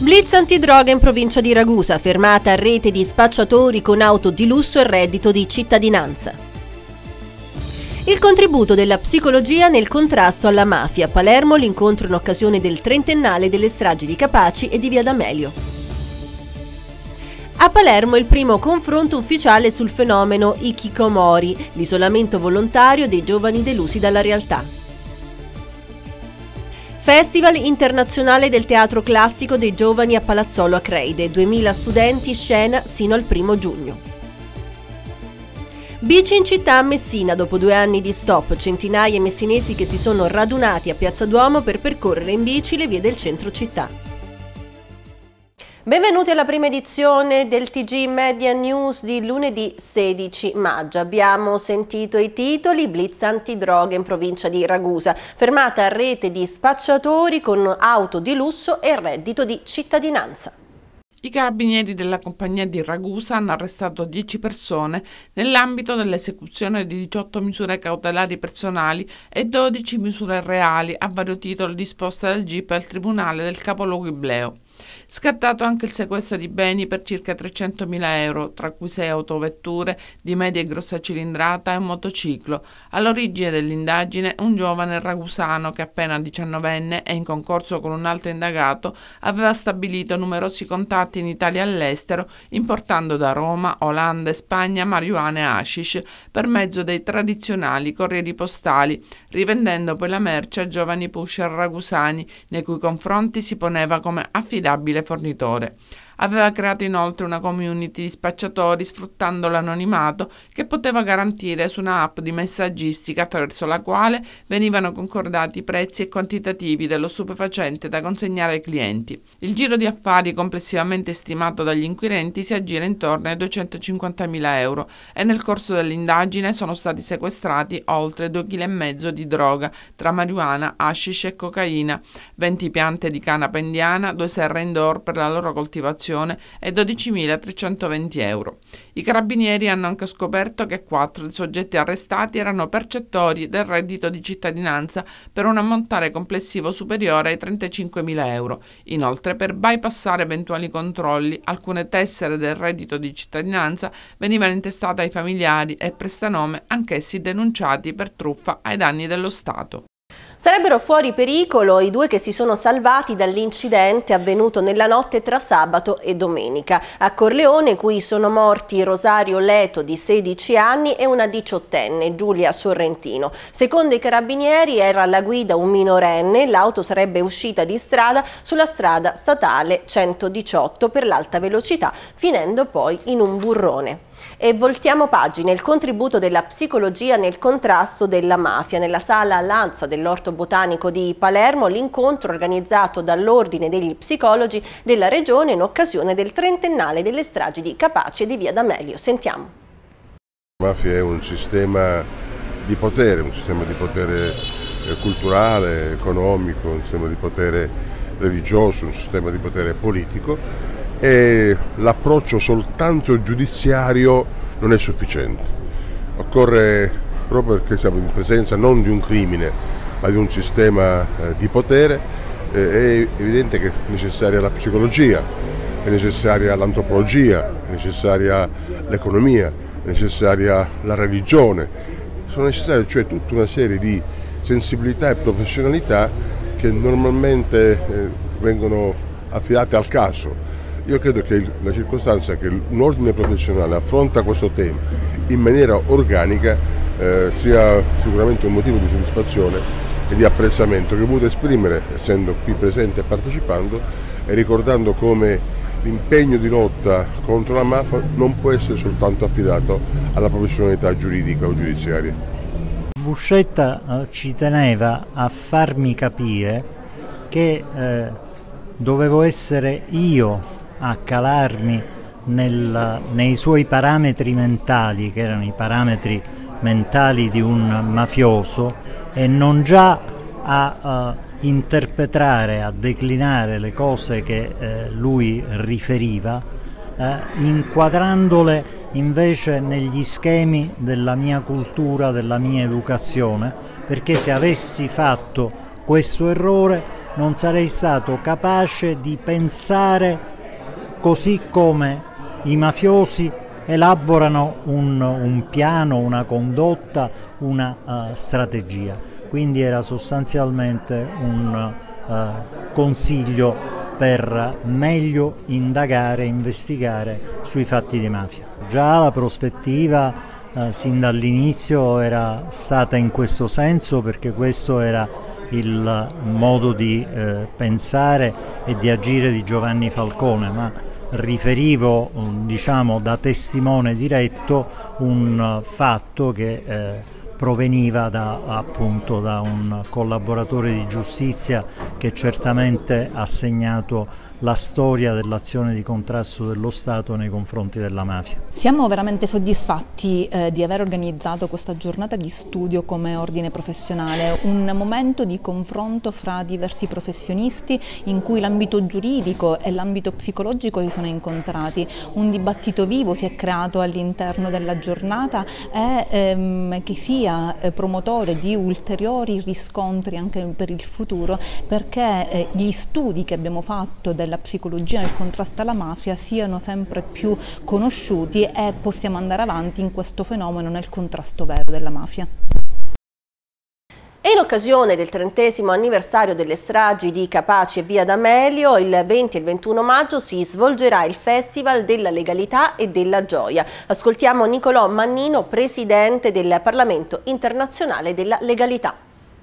Blitz antidroga in provincia di Ragusa, fermata a rete di spacciatori con auto di lusso e reddito di cittadinanza. Il contributo della psicologia nel contrasto alla mafia. A Palermo l'incontro in occasione del trentennale delle stragi di Capaci e di Via D'Amelio. A Palermo il primo confronto ufficiale sul fenomeno Hikikomori, l'isolamento volontario dei giovani delusi dalla realtà. Festival internazionale del teatro classico dei giovani a Palazzolo Acreide, 2000 studenti scena sino al 1° giugno. Bici in città a Messina, dopo 2 anni di stop, centinaia messinesi che si sono radunati a Piazza Duomo per percorrere in bici le vie del centro città. Benvenuti alla prima edizione del TG Media News di lunedì 16 maggio. Abbiamo sentito i titoli: Blitz antidroga in provincia di Ragusa, fermata a rete di spacciatori con auto di lusso e reddito di cittadinanza. I carabinieri della compagnia di Ragusa hanno arrestato 10 persone nell'ambito dell'esecuzione di 18 misure cautelari personali e 12 misure reali a vario titolo disposte dal GIP al Tribunale del Capoluogo Ibleo. Scattato anche il sequestro di beni per circa 300.000 euro, tra cui 6 autovetture di media e grossa cilindrata e un motociclo. All'origine dell'indagine un giovane ragusano che appena 19enne e in concorso con un altro indagato aveva stabilito numerosi contatti in Italia e all'estero, importando da Roma, Olanda e Spagna marijuana e hashish per mezzo dei tradizionali corrieri postali, rivendendo poi la merce a giovani pusher ragusani nei cui confronti si poneva come affidabile fornitore. Aveva creato inoltre una community di spacciatori sfruttando l'anonimato che poteva garantire su una app di messaggistica attraverso la quale venivano concordati prezzi e quantitativi dello stupefacente da consegnare ai clienti. Il giro di affari complessivamente stimato dagli inquirenti si aggira intorno ai 250.000 euro e nel corso dell'indagine sono stati sequestrati oltre 2,5 kg di droga tra marijuana, hashish e cocaina, 20 piante di canapa indiana, 2 serre indoor per la loro coltivazione e 12.320 euro. I carabinieri hanno anche scoperto che 4 dei soggetti arrestati erano percettori del reddito di cittadinanza per un ammontare complessivo superiore ai 35.000 euro. Inoltre, per bypassare eventuali controlli, alcune tessere del reddito di cittadinanza venivano intestate ai familiari e prestanome, anch'essi denunciati per truffa ai danni dello Stato. Sarebbero fuori pericolo i 2 che si sono salvati dall'incidente avvenuto nella notte tra sabato e domenica. A Corleone, cui sono morti Rosario Leto di 16 anni e una 18enne, Giulia Sorrentino. Secondo i carabinieri era alla guida un minorenne, l'auto sarebbe uscita di strada sulla strada statale 118 per l'alta velocità, finendo poi in un burrone. E voltiamo pagina: il contributo della psicologia nel contrasto della mafia. Nella sala Lanza dell'Orto Botanico di Palermo l'incontro organizzato dall'Ordine degli Psicologi della Regione in occasione del trentennale delle stragi di Capaci e di Via D'Amelio. Sentiamo. La mafia è un sistema di potere culturale, economico, un sistema di potere religioso, un sistema di potere politico. E l'approccio soltanto giudiziario non è sufficiente. Occorre, proprio perché siamo in presenza non di un crimine ma di un sistema di potere, è evidente che è necessaria la psicologia, è necessaria l'antropologia, è necessaria l'economia, è necessaria la religione, sono necessarie cioè tutta una serie di sensibilità e professionalità che normalmente vengono affidate al caso. Io credo che la circostanza che un ordine professionale affronta questo tema in maniera organica sia sicuramente un motivo di soddisfazione e di apprezzamento che ho voluto esprimere essendo qui presente e partecipando e ricordando come l'impegno di lotta contro la mafia non può essere soltanto affidato alla professionalità giuridica o giudiziaria. Buscetta ci teneva a farmi capire che dovevo essere io a calarmi nei suoi parametri mentali, che erano i parametri mentali di un mafioso, e non già a interpretare, a declinare le cose che lui riferiva, inquadrandole invece negli schemi della mia cultura, della mia educazione, perché se avessi fatto questo errore non sarei stato capace di pensare così come i mafiosi elaborano un piano, una condotta, una strategia. Quindi era sostanzialmente un consiglio per meglio indagare e investigare sui fatti di mafia. Già la prospettiva sin dall'inizio era stata in questo senso, perché questo era il modo di pensare e di agire di Giovanni Falcone, ma riferivo, diciamo, da testimone diretto un fatto che proveniva appunto da un collaboratore di giustizia che certamente ha segnato la storia dell'azione di contrasto dello Stato nei confronti della mafia. Siamo veramente soddisfatti di aver organizzato questa giornata di studio come ordine professionale, un momento di confronto fra diversi professionisti in cui l'ambito giuridico e l'ambito psicologico si sono incontrati. Un dibattito vivo si è creato all'interno della giornata e che sia promotore di ulteriori riscontri anche per il futuro, perché gli studi che abbiamo fatto della psicologia nel contrasto alla mafia siano sempre più conosciuti e possiamo andare avanti in questo fenomeno nel contrasto vero della mafia. E in occasione del 30° anniversario delle stragi di Capaci e Via D'Amelio, il 20 e il 21 maggio si svolgerà il Festival della Legalità e della Gioia. Ascoltiamo Nicolò Mannino, presidente del Parlamento Internazionale della Legalità.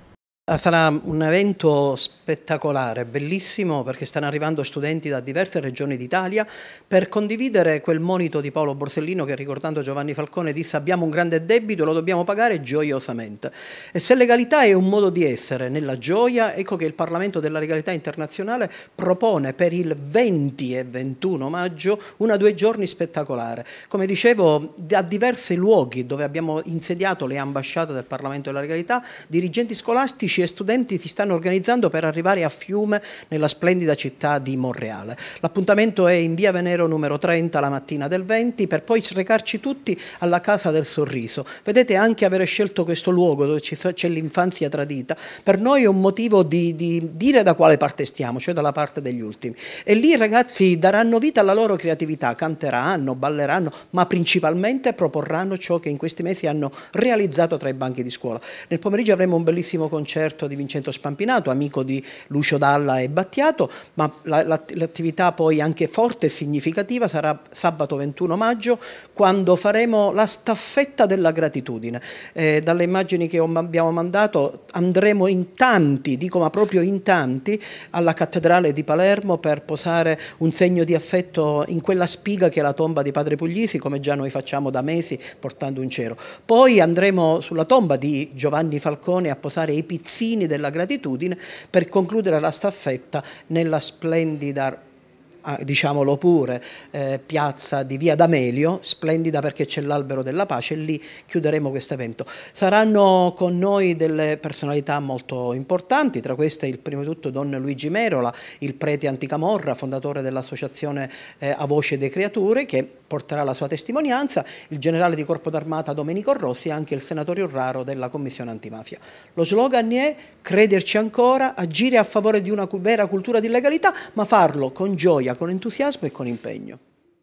Sarà un evento spettacolare, bellissimo, perché stanno arrivando studenti da diverse regioni d'Italia per condividere quel monito di Paolo Borsellino che, ricordando Giovanni Falcone, disse: abbiamo un grande debito e lo dobbiamo pagare gioiosamente. E se legalità è un modo di essere nella gioia, ecco che il Parlamento della Legalità Internazionale propone per il 20 e 21 maggio 2 giorni spettacolare. Come dicevo, a diversi luoghi dove abbiamo insediato le ambasciate del Parlamento della Legalità, dirigenti scolastici e studenti si stanno organizzando per arrivare a Fiume, nella splendida città di Monreale. L'appuntamento è in via Venero numero 30 la mattina del 20, per poi recarci tutti alla Casa del Sorriso. Vedete, anche avere scelto questo luogo dove c'è l'infanzia tradita, per noi è un motivo di dire da quale parte stiamo, cioè dalla parte degli ultimi. E lì i ragazzi daranno vita alla loro creatività, canteranno, balleranno, ma principalmente proporranno ciò che in questi mesi hanno realizzato tra i banchi di scuola. Nel pomeriggio avremo un bellissimo concerto di Vincenzo Spampinato, amico di Lucio Dalla e Battiato, ma l'attività poi anche forte e significativa sarà sabato 21 maggio, quando faremo la staffetta della gratitudine. Dalle immagini che abbiamo mandato andremo in tanti, dico ma proprio in tanti, alla cattedrale di Palermo per posare un segno di affetto in quella spiga che è la tomba di Padre Puglisi, come già noi facciamo da mesi portando un cero. Poi andremo sulla tomba di Giovanni Falcone a posare i pizzini della gratitudine per concludere la staffetta nella splendida, diciamolo pure, piazza di Via D'Amelio, splendida perché c'è l'Albero della Pace, e lì chiuderemo questo evento. Saranno con noi delle personalità molto importanti, tra queste prima di tutto Don Luigi Merola, il prete anticamorra, fondatore dell'associazione A Voce dei Creature, che porterà la sua testimonianza, il generale di Corpo d'Armata Domenico Rossi e anche il senatore Urraro della Commissione Antimafia. Lo slogan è crederci ancora, agire a favore di una vera cultura di legalità, ma farlo con gioia, con entusiasmo e con impegno.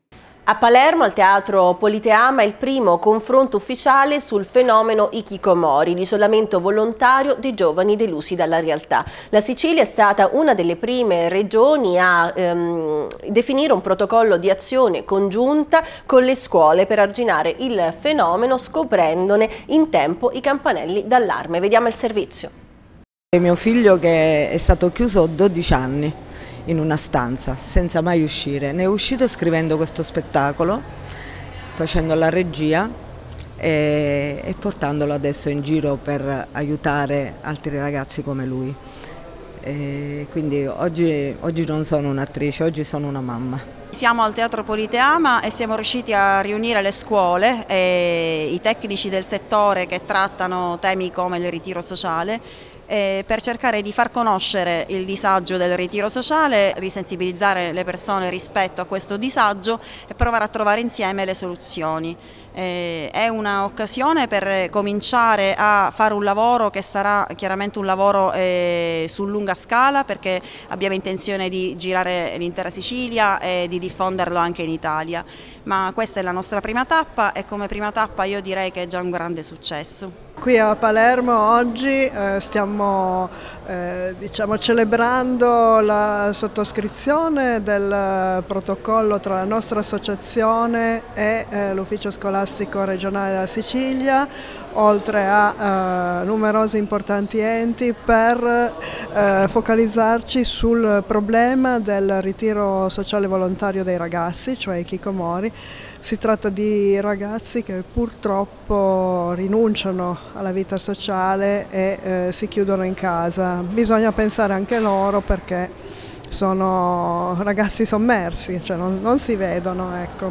A Palermo, al Teatro Politeama, il primo confronto ufficiale sul fenomeno hikikomori, l'isolamento volontario dei giovani delusi dalla realtà. La Sicilia è stata una delle prime regioni a definire un protocollo di azione congiunta con le scuole per arginare il fenomeno, scoprendone in tempo i campanelli d'allarme. Vediamo il servizio. Mio figlio, che è stato chiuso 12 anni in una stanza senza mai uscire, ne è uscito scrivendo questo spettacolo, facendo la regia e portandolo adesso in giro per aiutare altri ragazzi come lui. Quindi oggi non sono un'attrice, oggi sono una mamma. Siamo al Teatro Politeama e siamo riusciti a riunire le scuole e i tecnici del settore che trattano temi come il ritiro sociale per cercare di far conoscere il disagio del ritiro sociale, risensibilizzare le persone rispetto a questo disagio e provare a trovare insieme le soluzioni. È un'occasione per cominciare a fare un lavoro che sarà chiaramente un lavoro su lunga scala, perché abbiamo intenzione di girare l'intera Sicilia e di diffonderlo anche in Italia. Ma questa è la nostra prima tappa e come prima tappa io direi che è già un grande successo. Qui a Palermo oggi stiamo celebrando la sottoscrizione del protocollo tra la nostra associazione e l'Ufficio Scolastico Regionale della Sicilia, oltre a numerosi importanti enti, per focalizzarci sul problema del ritiro sociale volontario dei ragazzi, cioè i hikikomori. Si tratta di ragazzi che purtroppo rinunciano alla vita sociale e si chiudono in casa. Bisogna pensare anche loro perché sono ragazzi sommersi, cioè non si vedono, ecco.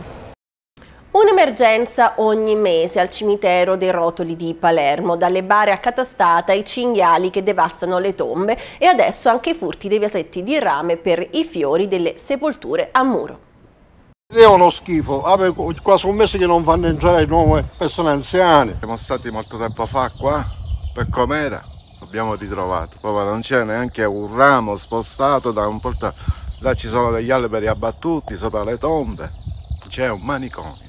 Un'emergenza ogni mese al cimitero dei Rotoli di Palermo, dalle bare accatastate ai cinghiali che devastano le tombe e adesso anche i furti dei vasetti di rame per i fiori delle sepolture a muro. È uno schifo, avevo quasi un mese che non fanno entrare nuove persone anziane. Siamo stati molto tempo fa qua, per com'era, abbiamo ritrovato, proprio non c'è neanche un ramo spostato da un portale, là ci sono degli alberi abbattuti sopra le tombe, c'è un manicomio.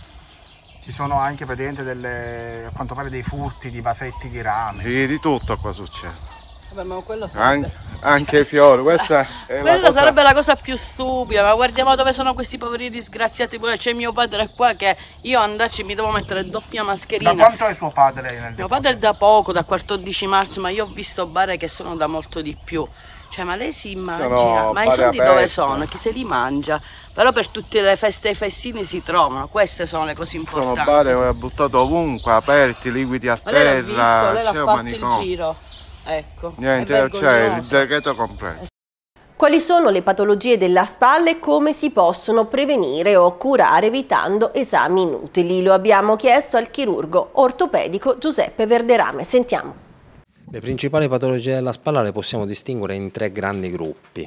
Ci sono anche praticamente a quanto pare dei furti di vasetti di rame. Sì, di tutto qua succede. Vabbè, ma quello sarebbe... anche i fiori, questa è quella cosa... sarebbe la cosa più stupida, ma guardiamo dove sono questi poveri disgraziati. C'è mio padre qua che io andacci mi devo mettere doppia mascherina. Da quanto è suo padre nel Mio padre è da poco, da 14 marzo, ma io ho visto bare che sono da molto di più. Cioè, ma lei si immagina, ma i soldi dove sono? Chi se li mangia? Però per tutte le feste e i festini si trovano, queste sono le cose importanti. Sono bare buttati ovunque, aperti, liquidi a terra, lei l'ha fatto il giro. Ecco, niente, c'è il decreto compreso. Quali sono le patologie della spalla e come si possono prevenire o curare evitando esami inutili? Lo abbiamo chiesto al chirurgo ortopedico Giuseppe Verderame. Sentiamo. Le principali patologie della spalla le possiamo distinguere in 3 grandi gruppi.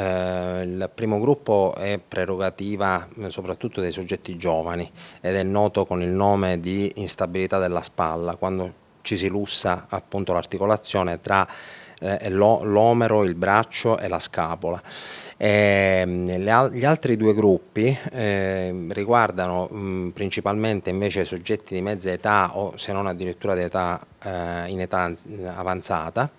Il primo gruppo è prerogativa soprattutto dei soggetti giovani ed è noto con il nome di instabilità della spalla, quando ci si lussa appunto l'articolazione tra l'omero, il braccio e la scapola. Gli altri 2 gruppi riguardano principalmente invece soggetti di mezza età o se non addirittura di età, in età avanzata.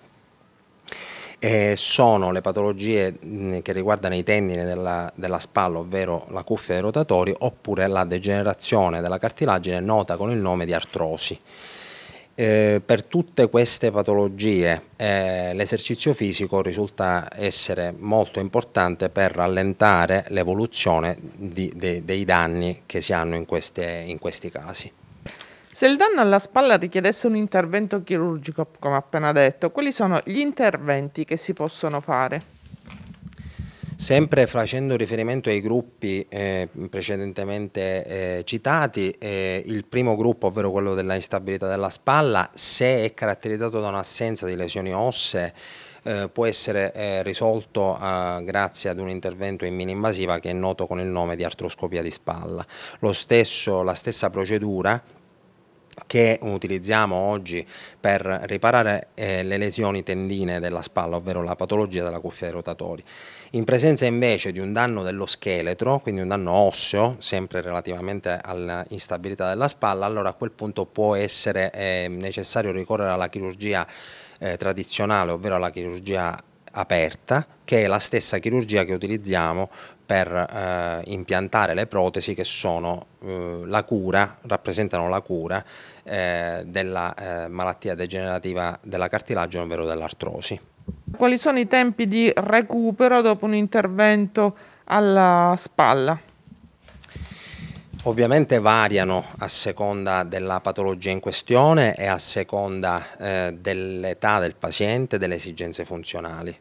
Sono le patologie che riguardano i tendini della spalla, ovvero la cuffia dei rotatori, oppure la degenerazione della cartilagine nota con il nome di artrosi. Per tutte queste patologie l'esercizio fisico risulta essere molto importante per rallentare l'evoluzione dei danni che si hanno in questi casi. Se il danno alla spalla richiedesse un intervento chirurgico, come appena detto, quali sono gli interventi che si possono fare? Sempre facendo riferimento ai gruppi precedentemente citati, il primo gruppo, ovvero quello della instabilità della spalla, se è caratterizzato da un'assenza di lesioni ossee, può essere risolto grazie ad un intervento in mini-invasiva che è noto con il nome di artroscopia di spalla. La stessa procedura che utilizziamo oggi per riparare le lesioni tendinee della spalla, ovvero la patologia della cuffia dei rotatori. In presenza invece di un danno dello scheletro, quindi un danno osseo, sempre relativamente all'instabilità della spalla, allora a quel punto può essere necessario ricorrere alla chirurgia tradizionale, ovvero alla chirurgia aperta, che è la stessa chirurgia che utilizziamo per impiantare le protesi, che sono rappresentano la cura della malattia degenerativa della cartilagine, ovvero dell'artrosi. Quali sono i tempi di recupero dopo un intervento alla spalla? Ovviamente variano a seconda della patologia in questione e a seconda dell'età del paziente e delle esigenze funzionali.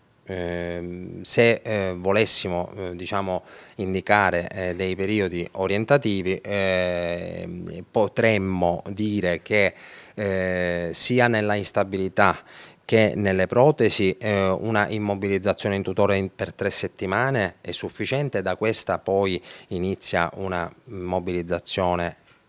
Se volessimo indicare dei periodi orientativi, potremmo dire che sia nella instabilità che nelle protesi una immobilizzazione in tutore per 3 settimane è sufficiente. Da questa poi inizia una mobilizzazione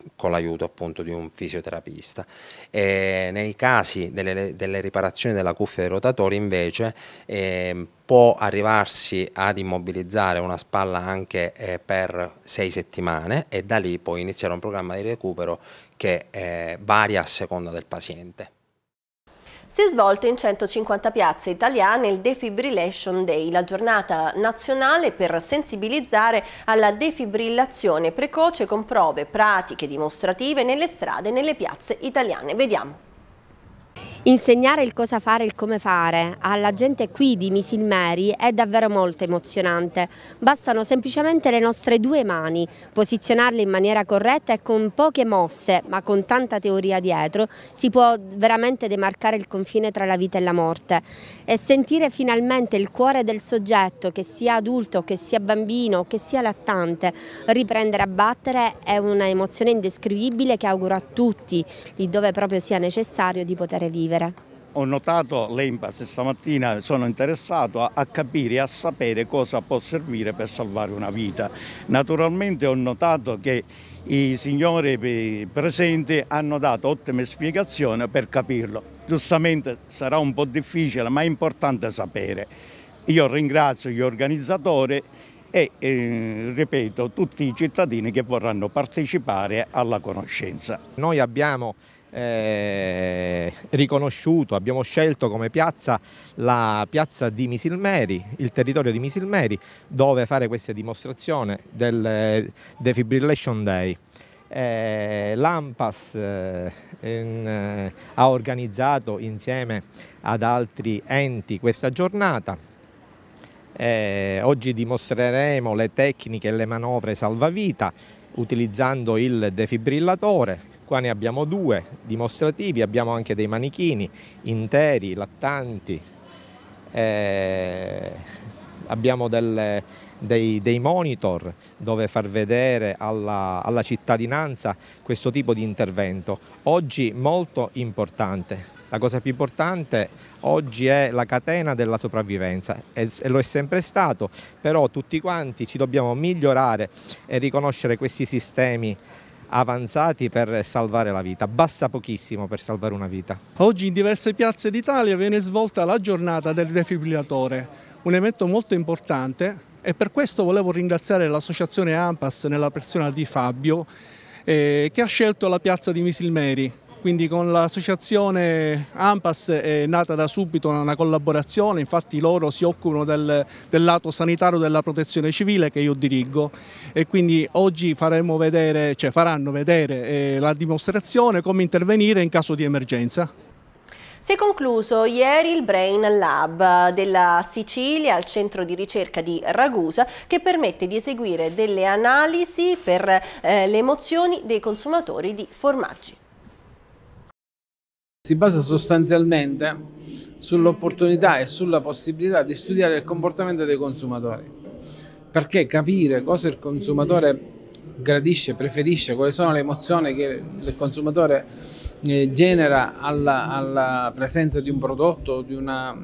con l'aiuto appunto di un fisioterapista. Nei casi delle riparazioni della cuffia dei rotatori invece può arrivarsi ad immobilizzare una spalla anche per 6 settimane e da lì poi iniziare un programma di recupero che varia a seconda del paziente. Si è svolto in 150 piazze italiane il Defibrillation Day, la giornata nazionale per sensibilizzare alla defibrillazione precoce con prove pratiche dimostrative nelle strade e nelle piazze italiane. Vediamo. Insegnare il cosa fare e il come fare alla gente qui di Misilmeri è davvero molto emozionante. Bastano semplicemente le nostre 2 mani, posizionarle in maniera corretta e con poche mosse, ma con tanta teoria dietro, si può veramente demarcare il confine tra la vita e la morte. E sentire finalmente il cuore del soggetto, che sia adulto, che sia bambino, che sia lattante, riprendere a battere è una emozione indescrivibile che auguro a tutti, lì dove proprio sia necessario, di poter vivere. Ho notato l'ENPAS stamattina, sono interessato a capire e a sapere cosa può servire per salvare una vita. Naturalmente ho notato che i signori presenti hanno dato ottime spiegazioni per capirlo. Giustamente sarà un po' difficile, ma è importante sapere. Io ringrazio gli organizzatori e ripeto tutti i cittadini che vorranno partecipare alla conoscenza. Noi abbiamo riconosciuto, abbiamo scelto come piazza la piazza di Misilmeri, il territorio di Misilmeri, dove fare questa dimostrazione del Defibrillation Day. L'ANPAS ha organizzato insieme ad altri enti questa giornata. Oggi dimostreremo le tecniche e le manovre salvavita utilizzando il defibrillatore. Qua ne abbiamo 2 dimostrativi, abbiamo anche dei manichini interi, lattanti, abbiamo dei monitor dove far vedere alla cittadinanza questo tipo di intervento. Oggi molto importante. La cosa più importante oggi è la catena della sopravvivenza e lo è sempre stato, però tutti quanti ci dobbiamo migliorare e riconoscere questi sistemi avanzati per salvare la vita. Basta pochissimo per salvare una vita. Oggi in diverse piazze d'Italia viene svolta la giornata del defibrillatore, un evento molto importante e per questo volevo ringraziare l'associazione ANPAS nella persona di Fabio che ha scelto la piazza di Misilmeri. Quindi con l'associazione ANPAS è nata da subito una collaborazione, infatti loro si occupano del lato sanitario della protezione civile che io dirigo e quindi oggi faranno vedere la dimostrazione come intervenire in caso di emergenza. Si è concluso ieri il Brain Lab della Sicilia al centro di ricerca di Ragusa che permette di eseguire delle analisi per le emozioni dei consumatori di formaggi. Si basa sostanzialmente sull'opportunità e sulla possibilità di studiare il comportamento dei consumatori, perché capire cosa il consumatore gradisce, preferisce, quali sono le emozioni che il consumatore genera alla presenza di un prodotto o di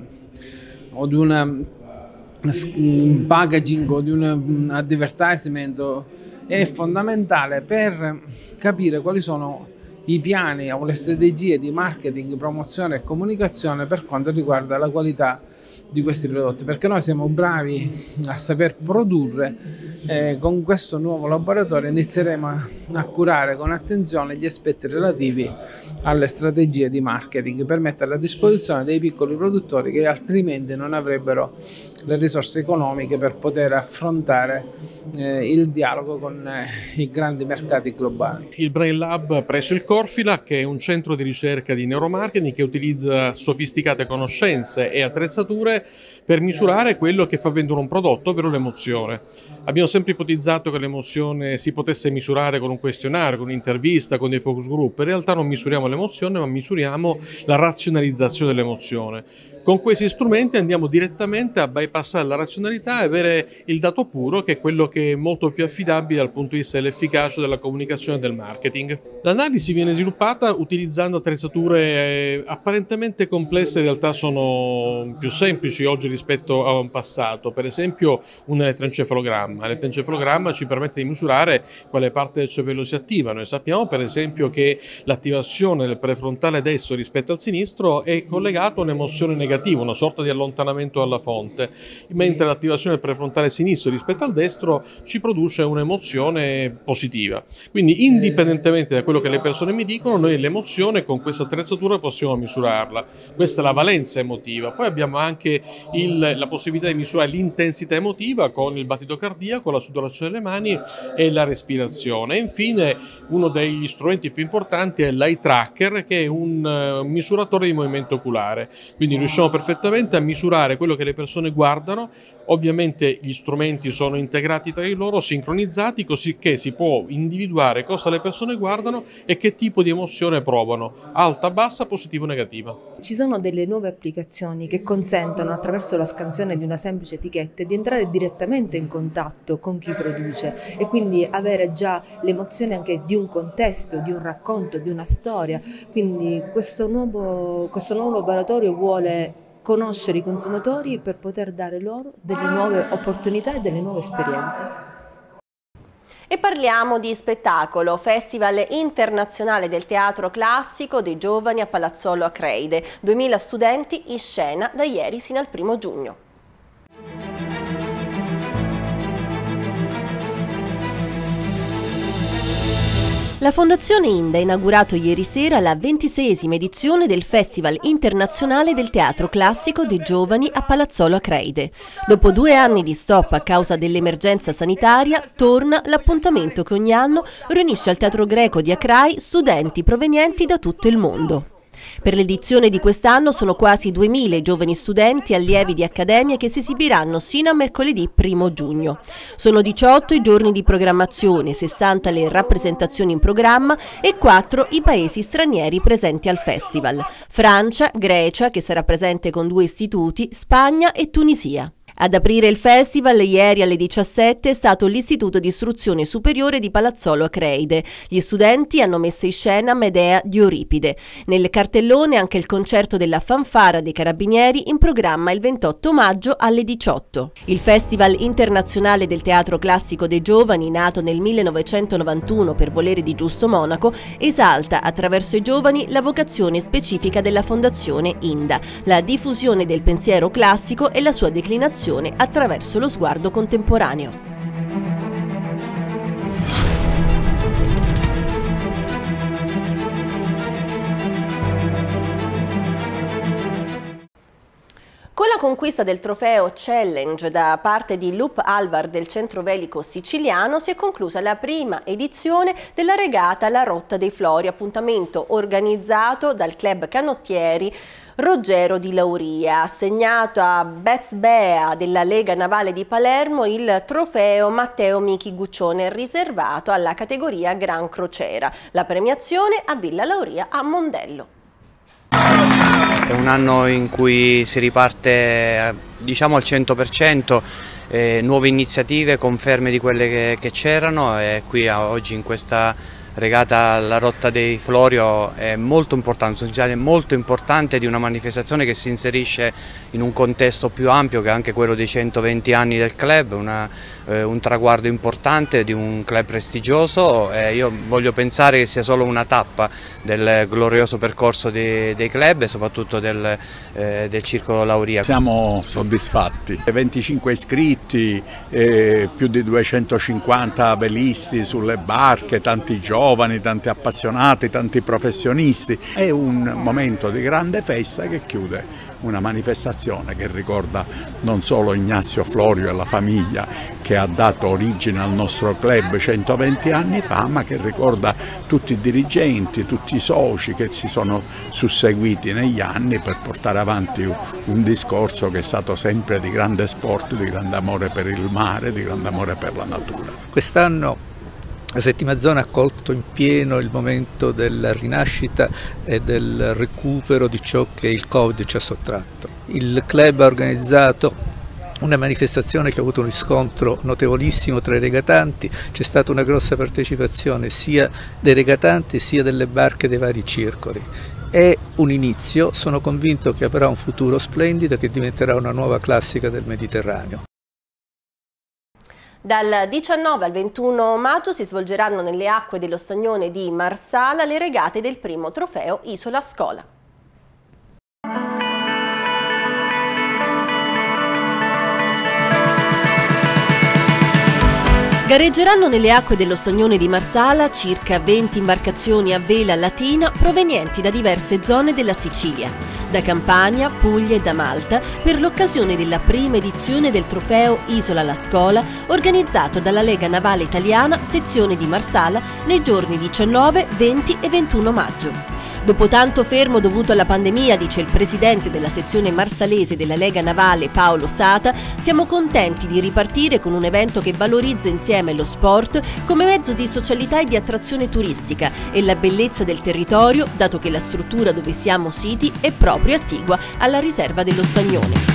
un packaging o di un advertisement è fondamentale per capire quali sono i piani o le strategie di marketing, promozione e comunicazione per quanto riguarda la qualità di questi prodotti, perché noi siamo bravi a saper produrre. Con questo nuovo laboratorio inizieremo a curare con attenzione gli aspetti relativi alle strategie di marketing per metterle a disposizione dei piccoli produttori che altrimenti non avrebbero le risorse economiche per poter affrontare il dialogo con i grandi mercati globali. Il Brain Lab presso il Corfila, che è un centro di ricerca di neuromarketing che utilizza sofisticate conoscenze e attrezzature per misurare quello che fa vendere un prodotto, ovvero l'emozione. Abbiamo sempre ipotizzato che l'emozione si potesse misurare con un questionario, con un'intervista, con dei focus group. In realtà non misuriamo l'emozione, ma misuriamo la razionalizzazione dell'emozione. Con questi strumenti andiamo direttamente a bypassare la razionalità e avere il dato puro, che è quello che è molto più affidabile dal punto di vista dell'efficacia della comunicazione e del marketing. L'analisi viene sviluppata utilizzando attrezzature apparentemente complesse, in realtà sono più semplici oggi rispetto a un passato. Per esempio un elettroencefalogramma. elettroencefalogramma ci permette di misurare quale parte del cervello si attiva. Noi sappiamo per esempio che l'attivazione del prefrontale destro rispetto al sinistro è collegato a un'emozione negativa, una sorta di allontanamento dalla fonte, mentre l'attivazione del prefrontale sinistro rispetto al destro ci produce un'emozione positiva. Quindi indipendentemente da quello che le persone mi dicono, noi l'emozione con questa attrezzatura possiamo misurarla. Questa è la valenza emotiva. Poi abbiamo anche la possibilità di misurare l'intensità emotiva con il battito cardiaco, la sudorazione delle mani e la respirazione. E infine uno degli strumenti più importanti è l'eye tracker, che è un misuratore di movimento oculare. Quindi riusciamo perfettamente a misurare quello che le persone guardano. Ovviamente gli strumenti sono integrati tra di loro, sincronizzati, così che si può individuare cosa le persone guardano e che tipo di emozione provano, alta, bassa, positiva o negativa. Ci sono delle nuove applicazioni che consentono, attraverso la scansione di una semplice etichetta, di entrare direttamente in contatto con chi produce e quindi avere già l'emozione anche di un contesto, di un racconto, di una storia. Quindi questo nuovo laboratorio vuole conoscere i consumatori per poter dare loro delle nuove opportunità e delle nuove esperienze. E parliamo di spettacolo, Festival internazionale del teatro classico dei giovani a Palazzolo Acreide. 2000 studenti in scena da ieri sino al 1° giugno. La Fondazione Inda ha inaugurato ieri sera la 26ª edizione del Festival internazionale del teatro classico dei giovani a Palazzolo Acreide. Dopo 2 anni di stop a causa dell'emergenza sanitaria, torna l'appuntamento che ogni anno riunisce al Teatro Greco di Acrai studenti provenienti da tutto il mondo. Per l'edizione di quest'anno sono quasi 2000 i giovani studenti allievi di accademia che si esibiranno sino a mercoledì 1° giugno. Sono 18 i giorni di programmazione, 60 le rappresentazioni in programma e 4 i paesi stranieri presenti al festival: Francia, Grecia, che sarà presente con 2 istituti, Spagna e Tunisia. Ad aprire il festival ieri alle 17 è stato l'Istituto di Istruzione Superiore di Palazzolo Acreide. Gli studenti hanno messo in scena Medea di Euripide. Nel cartellone anche il concerto della Fanfara dei Carabinieri in programma il 28 maggio alle 18. Il Festival internazionale del teatro classico dei giovani, nato nel 1991 per volere di Giusto Monaco, esalta attraverso i giovani la vocazione specifica della Fondazione Inda, la diffusione del pensiero classico e la sua declinazione attraverso lo sguardo contemporaneo. Con la conquista del trofeo Challenge da parte di Loop Alvar del Centro Velico Siciliano si è conclusa la prima edizione della regata La Rotta dei Flori, appuntamento organizzato dal club canottieri Ruggero di Lauria. Ha assegnato a Bezbea della Lega Navale di Palermo il trofeo Matteo Michi Guccione, riservato alla categoria Gran Crociera. La premiazione a Villa Lauria a Mondello. È un anno in cui si riparte diciamo al 100%, nuove iniziative, conferme di quelle che c'erano, e qui oggi in questa regata La Rotta dei Florio è molto importante, un segnale molto importante di una manifestazione che si inserisce in un contesto più ampio che è anche quello dei 120 anni del club, un traguardo importante di un club prestigioso. Io voglio pensare che sia solo una tappa del glorioso percorso dei club e soprattutto del Circolo Lauria. Siamo soddisfatti, 25 iscritti, più di 250 velisti sulle barche, tanti giovani, tanti appassionati, tanti professionisti. È un momento di grande festa che chiude una manifestazione che ricorda non solo Ignazio Florio e la famiglia che ha dato origine al nostro club 120 anni fa, ma che ricorda tutti i dirigenti, tutti i soci che si sono susseguiti negli anni per portare avanti un discorso che è stato sempre di grande sport, di grande amore per il mare, di grande amore per la natura. Quest'anno la Settima Zona ha colto in pieno il momento della rinascita e del recupero di ciò che il Covid ci ha sottratto. Il club ha organizzato una manifestazione che ha avuto un riscontro notevolissimo tra i regatanti, c'è stata una grossa partecipazione sia dei regatanti sia delle barche dei vari circoli. È un inizio, sono convinto che avrà un futuro splendido e che diventerà una nuova classica del Mediterraneo. Dal 19 al 21 maggio si svolgeranno nelle acque dello Stagnone di Marsala le regate del primo trofeo Isola Scola. Gareggeranno nelle acque dello Stagnone di Marsala circa 20 imbarcazioni a vela latina provenienti da diverse zone della Sicilia, da Campania, Puglia e da Malta, per l'occasione della prima edizione del trofeo Isola La Scola, organizzato dalla Lega Navale Italiana, sezione di Marsala, nei giorni 19, 20 e 21 maggio. Dopo tanto fermo dovuto alla pandemia, dice il presidente della sezione marsalese della Lega Navale Paolo Sata, siamo contenti di ripartire con un evento che valorizza insieme lo sport come mezzo di socialità e di attrazione turistica e la bellezza del territorio, dato che la struttura dove siamo siti è proprio attigua alla riserva dello Stagnone.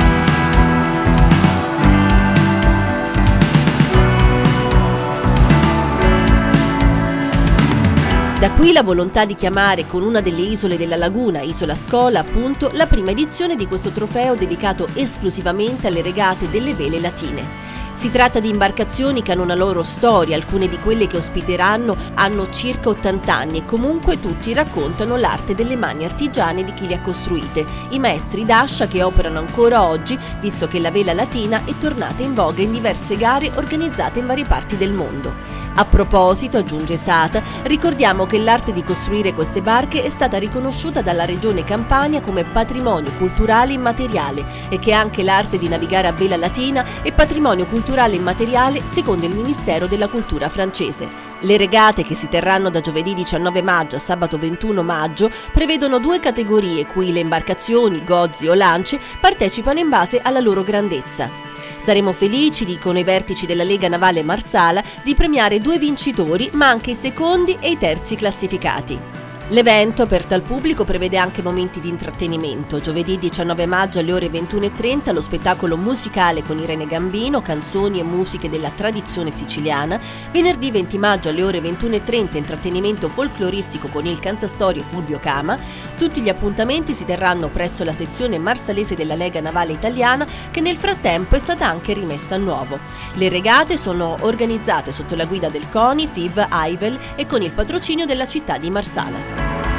Da qui la volontà di chiamare con una delle isole della laguna, Isola Scola appunto, la prima edizione di questo trofeo dedicato esclusivamente alle regate delle vele latine. Si tratta di imbarcazioni che hanno una loro storia, alcune di quelle che ospiteranno hanno circa 80 anni e comunque tutti raccontano l'arte delle mani artigiane di chi le ha costruite, i maestri d'ascia che operano ancora oggi, visto che la vela latina è tornata in voga in diverse gare organizzate in varie parti del mondo. A proposito, aggiunge Sata, ricordiamo che l'arte di costruire queste barche è stata riconosciuta dalla Regione Campania come patrimonio culturale immateriale e che anche l'arte di navigare a vela latina è patrimonio culturale immateriale secondo il Ministero della Cultura francese. Le regate, che si terranno da giovedì 19 maggio a sabato 21 maggio, prevedono 2 categorie cui le imbarcazioni, gozzi o lance partecipano in base alla loro grandezza. Saremo felici, dicono i vertici della Lega Navale Marsala, di premiare 2 vincitori, ma anche i secondi e i terzi classificati. L'evento, aperto al pubblico, prevede anche momenti di intrattenimento. Giovedì 19 maggio alle ore 21:30 lo spettacolo musicale con Irene Gambino, canzoni e musiche della tradizione siciliana. Venerdì 20 maggio alle ore 21:30 intrattenimento folcloristico con il cantastorie Fulvio Cama. Tutti gli appuntamenti si terranno presso la sezione marsalese della Lega Navale Italiana, che nel frattempo è stata anche rimessa a nuovo. Le regate sono organizzate sotto la guida del CONI, FIV, AIVEL e con il patrocinio della città di Marsala.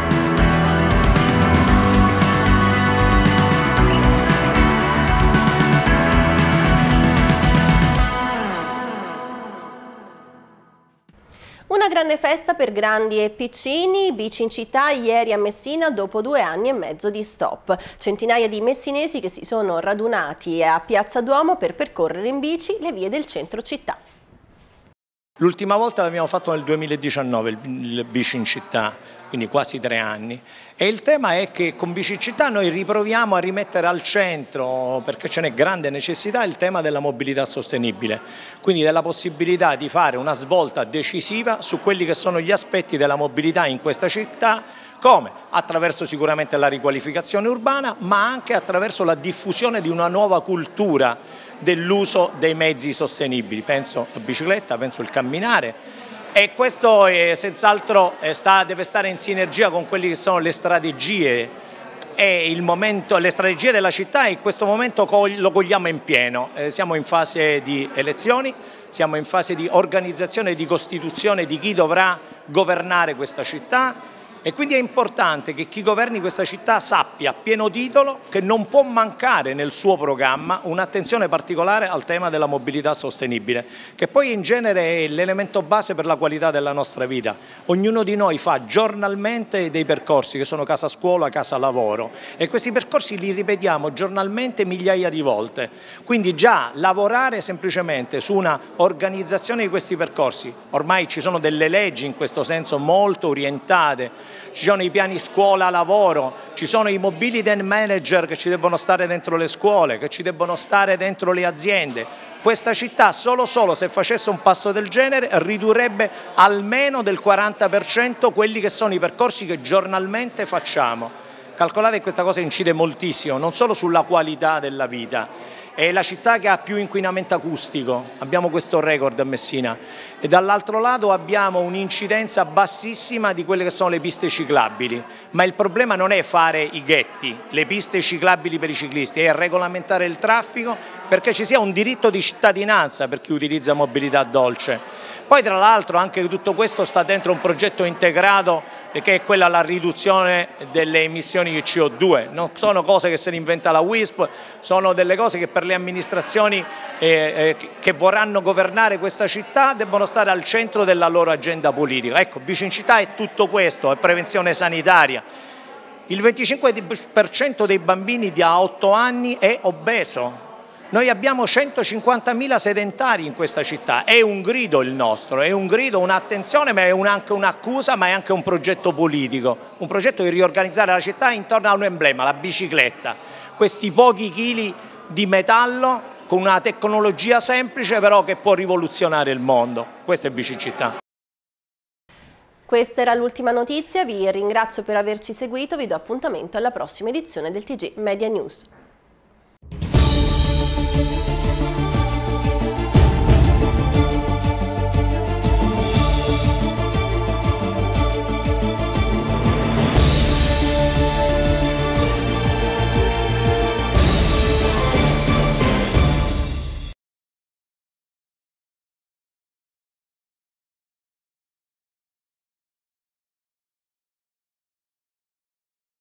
Una grande festa per grandi e piccini, bici in città ieri a Messina dopo 2 anni e mezzo di stop. Centinaia di messinesi che si sono radunati a Piazza Duomo per percorrere in bici le vie del centro città. L'ultima volta l'abbiamo fatto nel 2019, il bici in città, quindi quasi 3 anni. E il tema è che con Bici in città noi riproviamo a rimettere al centro, perché ce n'è grande necessità, il tema della mobilità sostenibile. Quindi della possibilità di fare una svolta decisiva su quelli che sono gli aspetti della mobilità in questa città, come? Attraverso sicuramente la riqualificazione urbana, ma anche attraverso la diffusione di una nuova cultura dell'uso dei mezzi sostenibili. Penso alla bicicletta, penso al camminare. E questo senz'altro deve stare in sinergia con quelle che sono le strategie e le strategie della città, e in questo momento lo cogliamo in pieno. Siamo in fase di elezioni, siamo in fase di organizzazione e di costituzione di chi dovrà governare questa città, e quindi è importante che chi governi questa città sappia a pieno titolo che non può mancare nel suo programma un'attenzione particolare al tema della mobilità sostenibile, che poi in genere è l'elemento base per la qualità della nostra vita. Ognuno di noi fa giornalmente dei percorsi che sono casa scuola, casa lavoro, e questi percorsi li ripetiamo giornalmente migliaia di volte. Quindi già lavorare semplicemente su una organizzazione di questi percorsi, ormai ci sono delle leggi in questo senso molto orientate, ci sono i piani scuola-lavoro, ci sono i mobility manager che ci debbono stare dentro le scuole, che ci debbono stare dentro le aziende. Questa città solo se facesse un passo del genere ridurrebbe almeno del 40% quelli che sono i percorsi che giornalmente facciamo. Calcolate che questa cosa incide moltissimo, non solo sulla qualità della vita, è la città che ha più inquinamento acustico, abbiamo questo record a Messina, e dall'altro lato abbiamo un'incidenza bassissima di quelle che sono le piste ciclabili, ma il problema non è fare i ghetti, le piste ciclabili per i ciclisti, è regolamentare il traffico perché ci sia un diritto di cittadinanza per chi utilizza mobilità dolce. Poi tra l'altro anche tutto questo sta dentro un progetto integrato che è quella la riduzione delle emissioni di CO2, non sono cose che se ne inventa la WISP, sono delle cose che per le amministrazioni che vorranno governare questa città debbono stare al centro della loro agenda politica. Ecco, Bicincittà è tutto questo, è prevenzione sanitaria. Il 25% dei bambini da 8 anni è obeso. Noi abbiamo 150.000 sedentari in questa città, è un grido il nostro, è un grido, un'attenzione, ma è anche un'accusa, ma è anche un progetto politico, un progetto di riorganizzare la città intorno a un emblema, la bicicletta, questi pochi chili di metallo con una tecnologia semplice però che può rivoluzionare il mondo, questa è Bicincittà. Questa era l'ultima notizia, vi ringrazio per averci seguito, vi do appuntamento alla prossima edizione del TG Media News.